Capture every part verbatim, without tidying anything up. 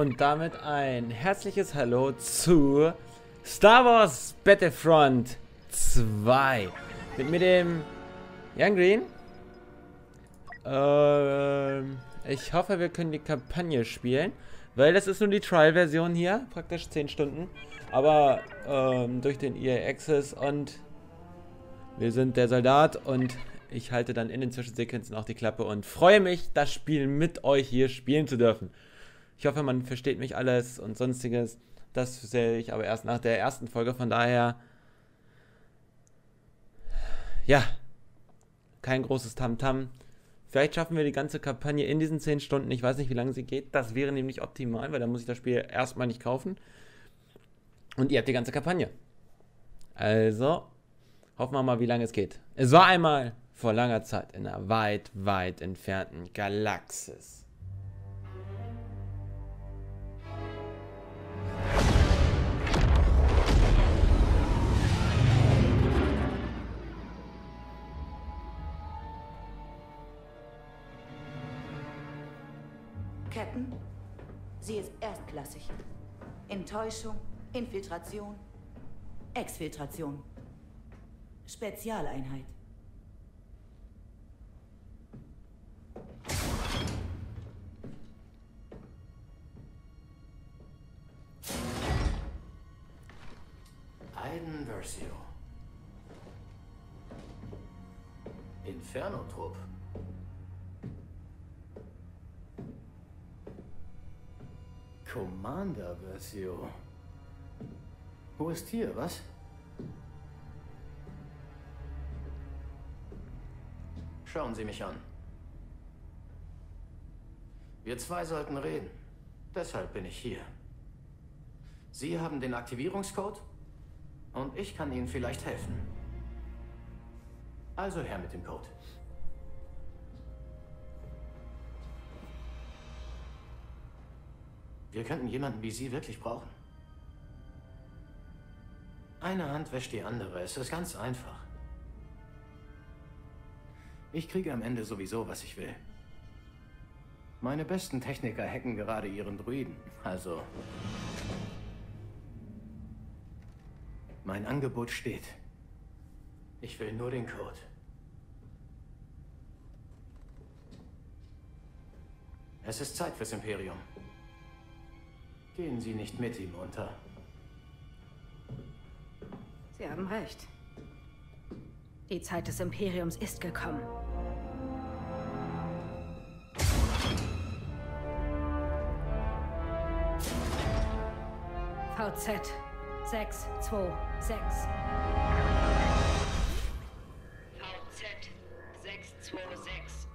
Und damit ein herzliches Hallo zu Star Wars Battlefront zwei. Mit mir dem Young Green. Ähm, ich hoffe, wir können die Kampagne spielen. Weil das ist nur die Trial-Version hier. Praktisch zehn Stunden. Aber ähm, durch den E A Access und wir sind der Soldat und ich halte dann in den Zwischensequenzen auch die Klappe und freue mich, das Spiel mit euch hier spielen zu dürfen. Ich hoffe, man versteht mich alles und sonstiges. Das sehe ich aber erst nach der ersten Folge, von daher ja, kein großes Tamtam. Vielleicht schaffen wir die ganze Kampagne in diesen zehn Stunden. Ich weiß nicht, wie lange sie geht. Das wäre nämlich optimal, weil dann muss ich das Spiel erstmal nicht kaufen. Und ihr habt die ganze Kampagne. Also, hoffen wir mal, wie lange es geht. Es war einmal vor langer Zeit in einer weit, weit entfernten Galaxis. Captain, sie ist erstklassig. Enttäuschung, Infiltration, Exfiltration. Spezialeinheit. Aiden Versio. Inferno-Trupp. Commander Versio. Wo ist hier, was? Schauen Sie mich an. Wir zwei sollten reden. Deshalb bin ich hier. Sie haben den Aktivierungscode und ich kann Ihnen vielleicht helfen. Also her mit dem Code. Wir könnten jemanden wie Sie wirklich brauchen. Eine Hand wäscht die andere. Es ist ganz einfach. Ich kriege am Ende sowieso, was ich will. Meine besten Techniker hacken gerade ihren Druiden. Also... Mein Angebot steht. Ich will nur den Code. Es ist Zeit fürs Imperium. Gehen Sie nicht mit ihm unter. Sie haben recht. Die Zeit des Imperiums ist gekommen. V Z sechs zwei sechs. V Z sechs zwei sechs.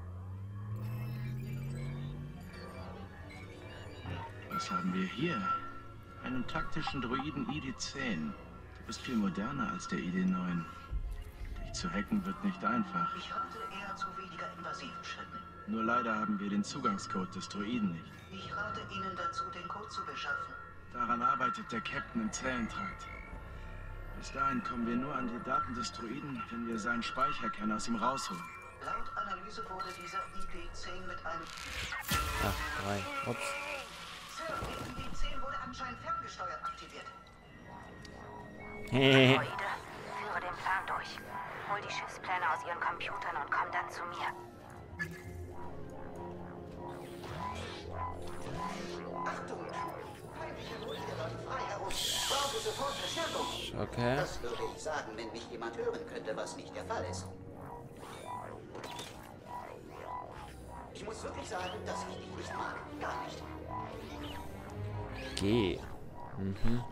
Was haben wir hier? Einen taktischen Droiden I D zehn. Du bist viel moderner als der I D neun. Dich zu hacken wird nicht einfach. Ich rate eher zu weniger invasiven Schritten. Nur leider haben wir den Zugangscode des Droiden nicht. Ich rate Ihnen dazu, den Code zu beschaffen. Daran arbeitet der Captain im Zellentrakt. Bis dahin kommen wir nur an die Daten des Droiden, wenn wir seinen Speicherkern aus ihm rausholen. Laut Analyse wurde dieser I D zehn mit einem... Ach, drei. Ups. Sir, der I D zehn wurde anscheinend ferngesteuert aktiviert. Hehehe. Droide, führe den Plan durch. Hol die Schiffspläne aus ihren Computern und komm dann zu mir. Achtung! Feindliche Droide läuft frei herum. Brauche sofort Verstärkung. Okay. Das würde ich sagen, wenn mich jemand hören könnte, was nicht der Fall ist. Ich muss wirklich sagen, dass ich dich nicht mag. Gar nicht. G. Mhm.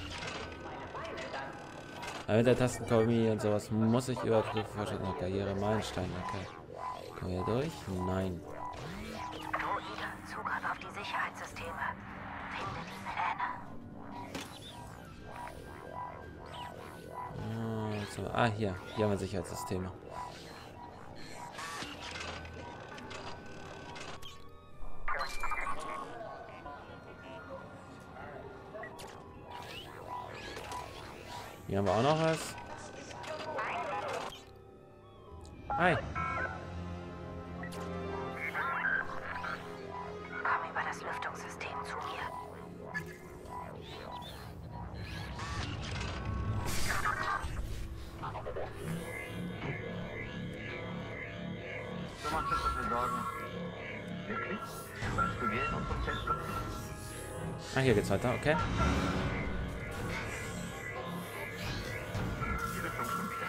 Aber mit der Tastenkombi und sowas muss ich überprüfen. Fortschritt noch Karriere, Meilenstein. Okay. Kommen wir durch? Nein. Droide, Zugriff auf die Sicherheitssysteme. Finde die Pläne. Ah, so. Ah, hier. Hier haben wir Sicherheitssysteme. Hier haben wir auch noch was. Hi. Komm über das Lüftungssystem zu mir. Sorgen. Wirklich? Meinst du, wir in unserem Testplan? Ah, hier geht's weiter, okay. Die Rüstung schon wieder.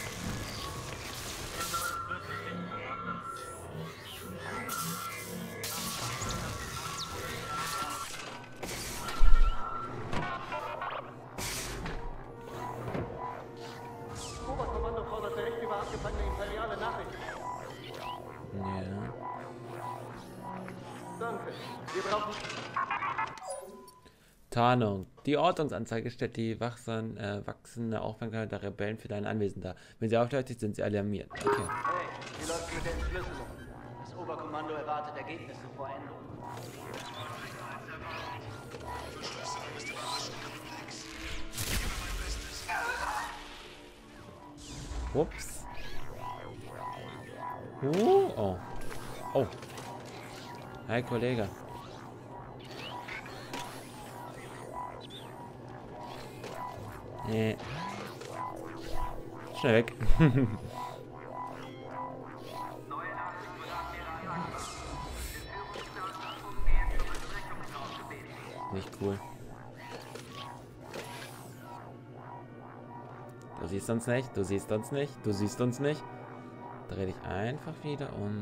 Oberkommando fordert Bericht über abgefangene imperiale Nachrichten. Ja. Danke. Wir brauchen... Tarnung. Die Ortungsanzeige stellt die wachsam, äh, wachsende Aufmerksamkeit der Rebellen für dein Anwesen dar. Wenn sie aufleuchtet, sind sie alarmiert. Okay. Hey, wie läuft's mit der Entschlüsselung? Das Oberkommando erwartet Ergebnisse vor Änderung. Ups. Uh, oh. Oh. Hi, Kollege. Nee. Schnell weg. Nicht cool. Du siehst uns nicht, du siehst uns nicht, du siehst uns nicht. Dreh dich einfach wieder um.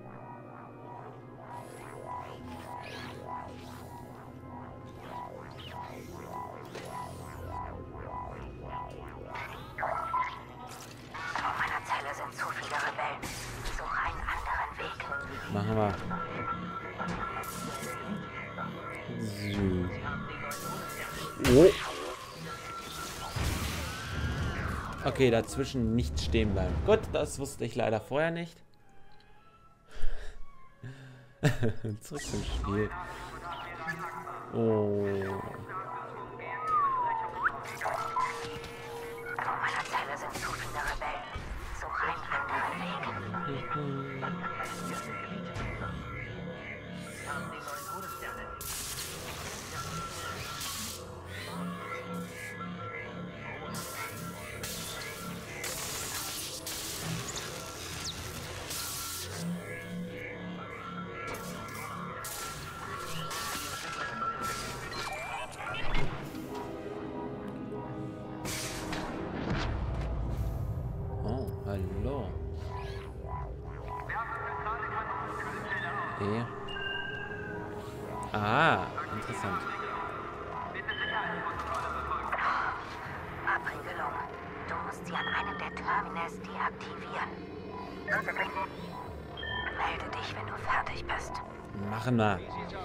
Vor meiner Zelle sind zu viele Rebellen. Suche einen anderen Weg. Machen wir. So. Oh. Okay, dazwischen nicht stehen bleiben. Gut, das wusste ich leider vorher nicht. Zurück zum Spiel. Oh. Vor meiner Zelle sind zu viele Rebellen. Suche einen anderen Weg. Oh, hallo. E. Ah, interessant. Abbringelung. Du musst sie an einem der Terminals deaktivieren. Melde dich, wenn du fertig bist. Machen wir.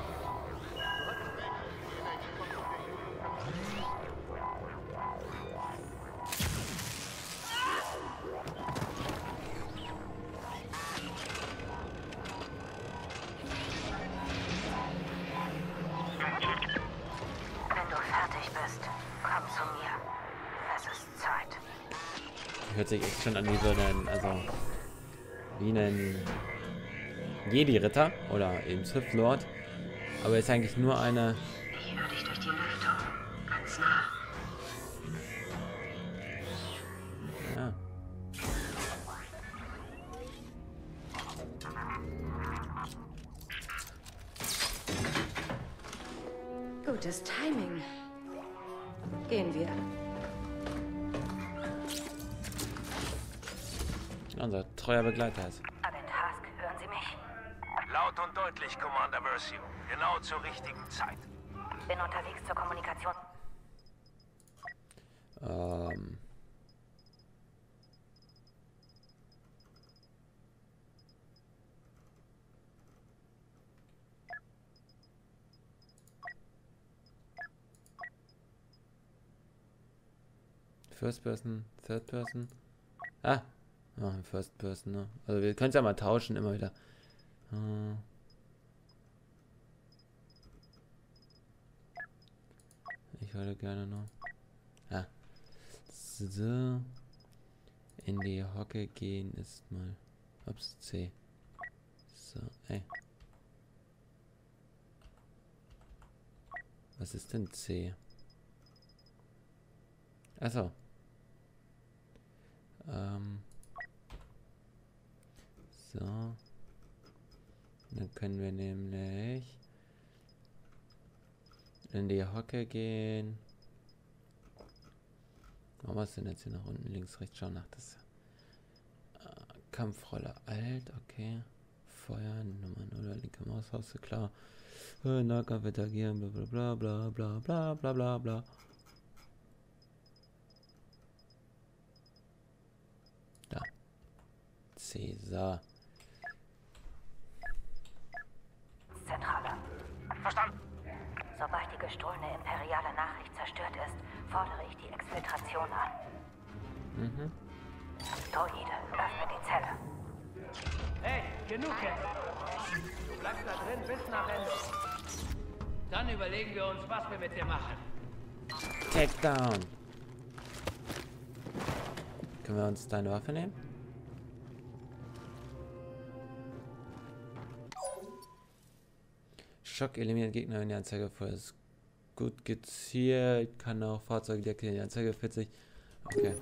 Wenn du fertig bist, komm zu mir. Es ist Zeit. Hört sich echt schon an wie so ein, also wie ein Jedi-Ritter oder eben Sith Lord. Aber ist eigentlich nur eine. Ich höre dich durch die Lüftung. Ganz nah. Ja. Gutes Timing. Gehen wir. Unser treuer Begleiter ist. Agent Hask, hören Sie mich? Laut und deutlich, Commander Versio. Genau zur richtigen Zeit. Bin unterwegs zur Kommunikation. Ähm. First Person, Third Person. Ah, oh, First Person, ne? Also wir können es ja mal tauschen, immer wieder. Äh. Ich würde gerne noch. Ah. So. In die Hocke gehen ist mal. Ups, C. So, ey. Was ist denn C? Achso. Ähm. So. Dann können wir nämlich in die Hocke gehen. Warum ist denn jetzt hier nach unten, links, rechts? Schauen nach das. Äh, Kampfrolle alt, okay. Feuer, Nummer null, linke Maustaste, klar. Äh, Nahkampf interagieren, bla bla bla bla bla bla bla bla. Da. Cäsar. Zentrale. Verstanden. Sobald die gestohlene imperiale Nachricht zerstört ist, fordere ich die Exfiltration an. Mhm. Droide, öffne die Zelle. Hey, genug jetzt. Du bleibst da drin bis nach Ende. Dann überlegen wir uns, was wir mit dir machen. Takedown. Können wir uns deine Waffe nehmen? Schock eliminiert Gegner, wenn die Anzeige voll ist. Gut gezielt, kann auch Fahrzeuge deaktivieren. Die Anzeige vierzig. Okay.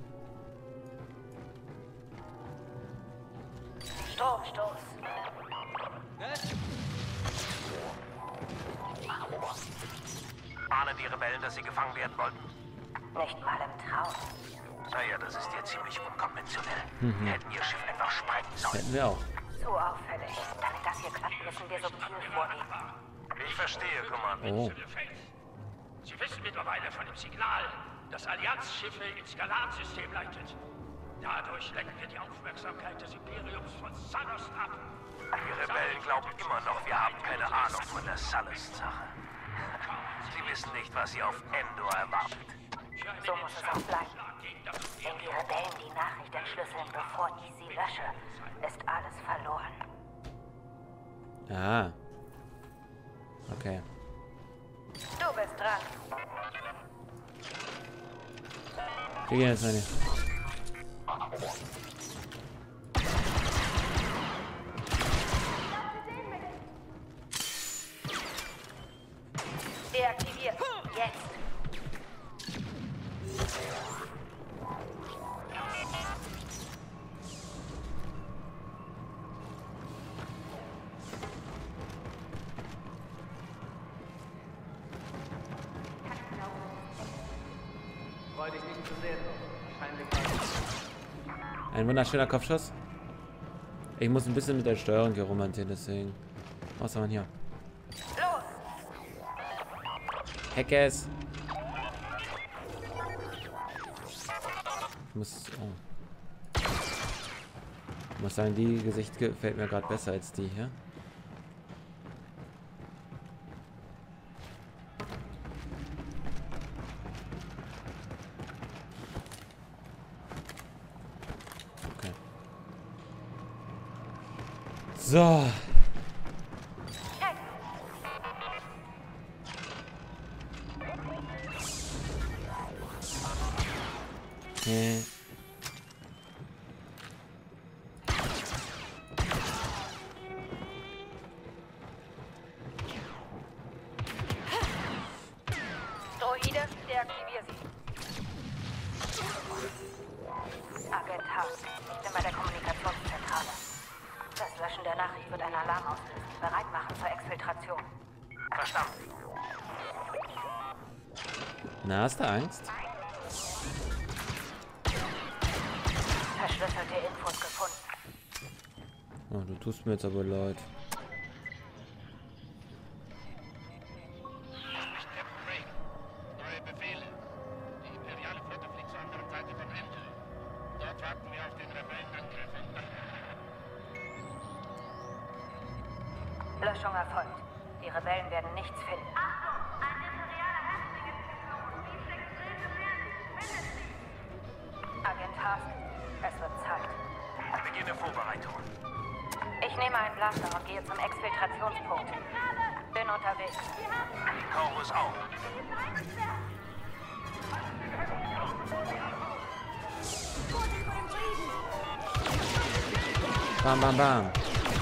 Stromstoß. Ahnen die Rebellen, dass sie gefangen werden wollten? Nicht mal im Traum. Naja, das ist ja ziemlich unkonventionell. Mhm. Wir hätten ihr Schiff einfach sprengen sollen. Hätten wir auch. Zu auffällig. Damit das hier klappt, müssen wir subtil vorgehen. Ich verstehe, Kommando. Oh. Sie wissen mittlerweile von dem Signal, das Allianzschiffe ins Galatsystem leitet. Dadurch lenken wir die Aufmerksamkeit des Imperiums von Salos ab. Die Rebellen glauben immer noch, wir haben keine Ahnung von der Salas-Sache. Sie wissen nicht, was sie auf Endor erwartet. So muss es auch bleiben. Wenn die Rebellen die Nachricht entschlüsseln, bevor ich sie lösche, ist alles verloren. Ah. Okay. Du bist dran. Wir gehen jetzt rein. Deaktiviert. Jetzt. Freu dich nicht zu sehen. Wahrscheinlich. Ein wunderschöner Kopfschuss. Ich muss ein bisschen mit der Steuerung hier romantieren, deswegen. Was haben wir hier? Los! Hackers! Ich muss. Oh. Ich muss sagen, die Gesicht gefällt mir gerade besser als die hier. Okay. So. Okay. Droide, deaktivier sie. Agent Haus, ich bin bei der Kommunikationszentrale. Das Löschen der Nachricht wird einen Alarm auslösen. Bereit machen zur Exfiltration. Verstanden. Na, hast du Angst? Verschlüsselte Infos gefunden. Oh, du tust mir jetzt aber leid. Captain Craig. Neue Befehle. Die imperiale Flotte fliegt zur anderen Seite von Endor. Dort warten wir auf den Rebellenangriff. Löschung erfolgt. Die Rebellen werden nichts finden. Agent Haas, es wird Zeit. Beginne Vorbereitungen. Ich nehme einen Blaster und gehe zum Exfiltrationspunkt. Bin unterwegs. Chorus auch. Bam, bam, bam.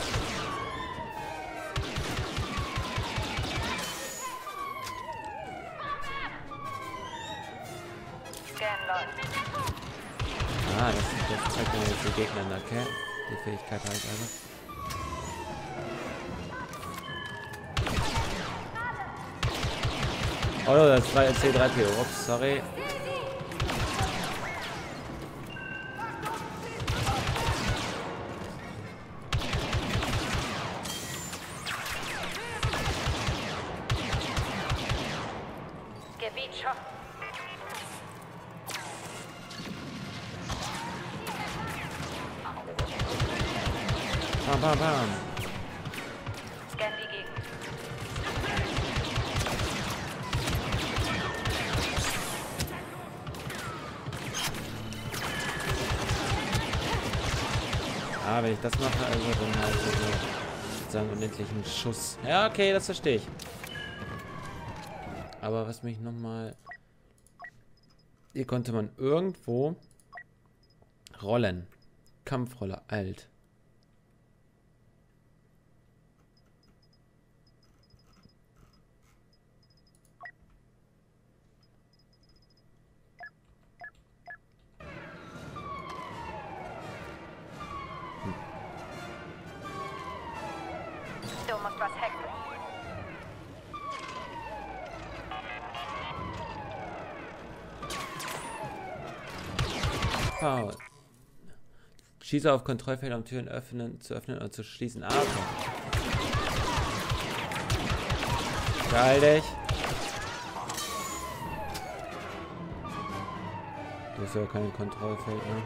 Scan läuft. Ah, das, das zeigt mir jetzt die Gegner, okay? Die Fähigkeit halt einfach. Oh, das ist C drei P O. Ups, sorry. Gebietschock. Bam, bam, bam. Scan die Gegend. Ah, wenn ich das mache, also dann halt so sozusagen unendlichen Schuss. Ja, okay, das verstehe ich. Aber was mich nochmal... Hier konnte man irgendwo rollen. Kampfrolle, alt. Du musst was hacken. Wow. Schieße auf Kontrollfelder, um Türen öffnen, zu öffnen und zu schließen. Ah, okay. Geil dich. Das ist ja kein Kontrollfeld, ne?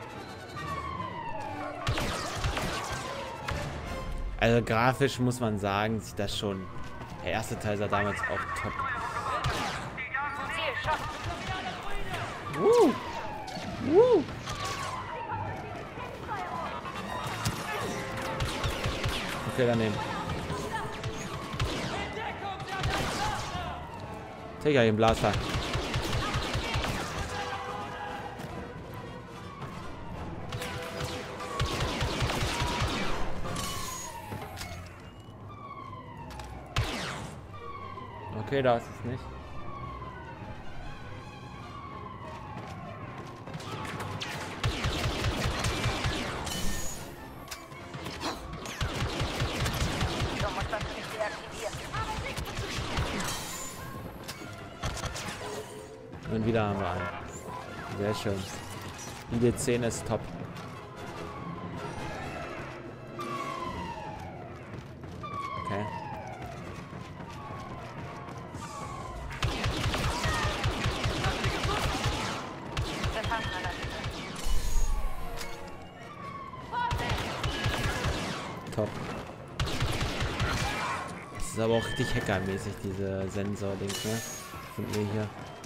Also grafisch muss man sagen, sieht das schon. Der erste Teil sah damals auch top. Uh. Uh. Okay, daneben. Digga, den Blaster. Okay, da ist es nicht. Und wieder haben wir einen. Sehr schön. I D zehn ist top. Okay. Top. Das ist aber auch richtig hackermäßig, diese Sensor-Dings, ne? Von mir hier.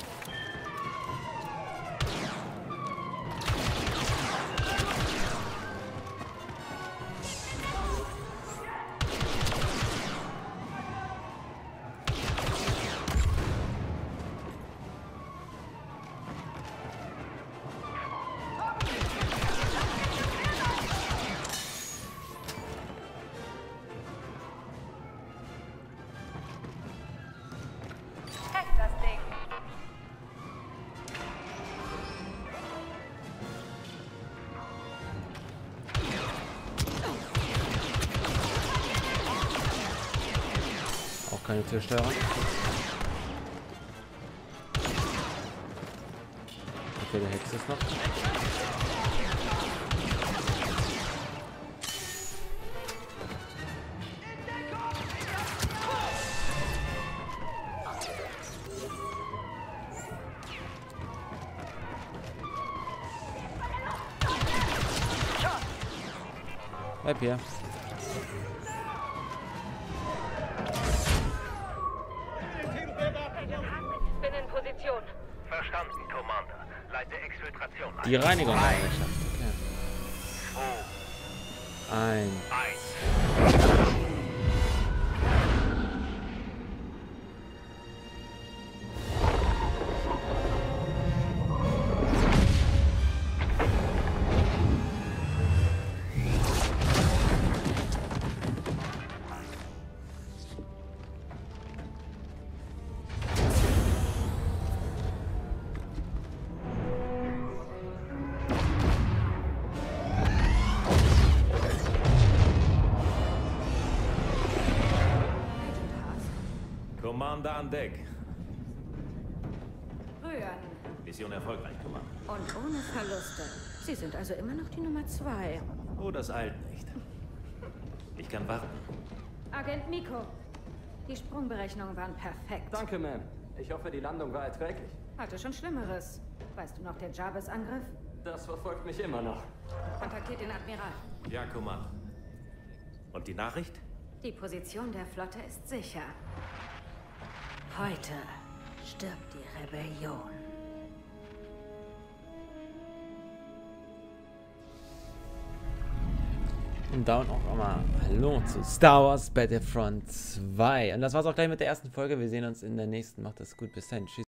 Keine Türsteuerung. Okay, der Hex ist noch. Bleib hier. Verstanden, Commander. Leite Exfiltration ein. Die Reinigung haben wir geschafft. Okay. Ein. Commander an Deck. rühren. Mission erfolgreich, Commander. Und ohne Verluste. Sie sind also immer noch die Nummer zwei. Oh, das eilt nicht. Ich kann warten. Agent Miko, die Sprungberechnungen waren perfekt. Danke, Ma'am. Ich hoffe, die Landung war erträglich. Hatte schon Schlimmeres. Weißt du noch den Jarvis-Angriff? Das verfolgt mich immer noch. Kontaktiert den Admiral. Ja, Commander. Und die Nachricht? Die Position der Flotte ist sicher. Heute stirbt die Rebellion. Und da auch nochmal Hallo zu Star Wars Battlefront zwei. Und das war's auch gleich mit der ersten Folge. Wir sehen uns in der nächsten. Macht es gut. Bis dann. Tschüss.